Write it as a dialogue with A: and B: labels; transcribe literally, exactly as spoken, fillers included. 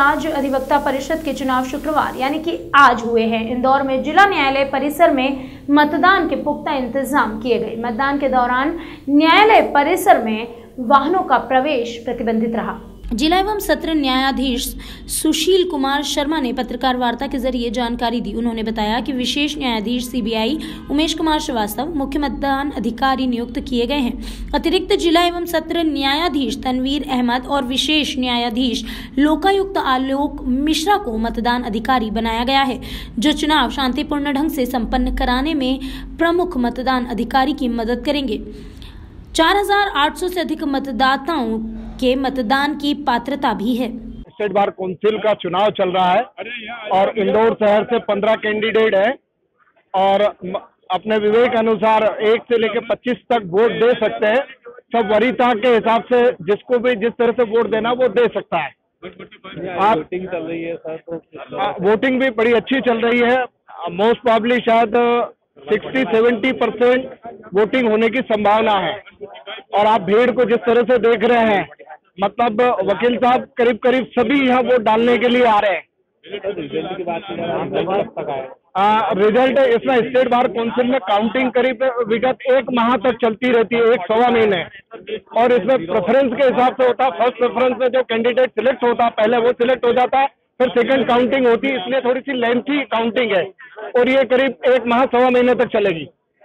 A: राज्य अधिवक्ता परिषद के चुनाव शुक्रवार यानी कि आज हुए हैं। इंदौर में जिला न्यायालय परिसर में मतदान के पुख्ता इंतजाम किए गए। मतदान के दौरान न्यायालय परिसर में वाहनों का प्रवेश प्रतिबंधित रहा। जिला एवं सत्र न्यायाधीश सुशील कुमार शर्मा ने पत्रकार वार्ता के जरिए जानकारी दी। उन्होंने बताया कि विशेष न्यायाधीश सीबीआई उमेश कुमार श्रीवास्तव मुख्य मतदान अधिकारी नियुक्त किए गए हैं। अतिरिक्त जिला एवं सत्र न्यायाधीश तनवीर अहमद और विशेष न्यायाधीश लोकायुक्त आलोक मिश्रा को मतदान अधिकारी बनाया गया है, जो चुनाव शांतिपूर्ण ढंग से संपन्न कराने में प्रमुख मतदान अधिकारी की मदद करेंगे। चार हजार आठ सौ से अधिक मतदाताओं के मतदान की पात्रता भी है।
B: स्टेट बार काउंसिल का चुनाव चल रहा है और इंदौर शहर से पंद्रह कैंडिडेट है और अपने विवेक अनुसार एक से लेकर पच्चीस तक वोट दे सकते हैं। सब वरीयता के हिसाब से जिसको भी जिस तरह से वोट देना वो दे सकता है। आप
C: वोटिंग चल रही है सर, तो
B: वोटिंग भी बड़ी अच्छी चल रही है। मोस्ट प्रॉब्ली शायद सिक्सटी सेवेंटी परसेंट वोटिंग होने की संभावना है। और आप भीड़ को जिस तरह से देख रहे हैं, मतलब वकील साहब करीब करीब सभी यहाँ वोट डालने के लिए आ रहे हैं।
C: रिजल्ट की बात करें,
B: रिजल्ट इसमें स्टेट बार काउंसिल में काउंटिंग करीब विगत एक माह तक चलती रहती है, एक सवा महीने, और इसमें प्रेफरेंस के हिसाब से होता है। फर्स्ट प्रेफरेंस में जो कैंडिडेट सिलेक्ट होता है पहले वो सिलेक्ट हो जाता है, फिर सेकंड काउंटिंग होती है, इसलिए थोड़ी सी लेंथी काउंटिंग है और ये करीब एक माह सवा महीने तक चलेगी।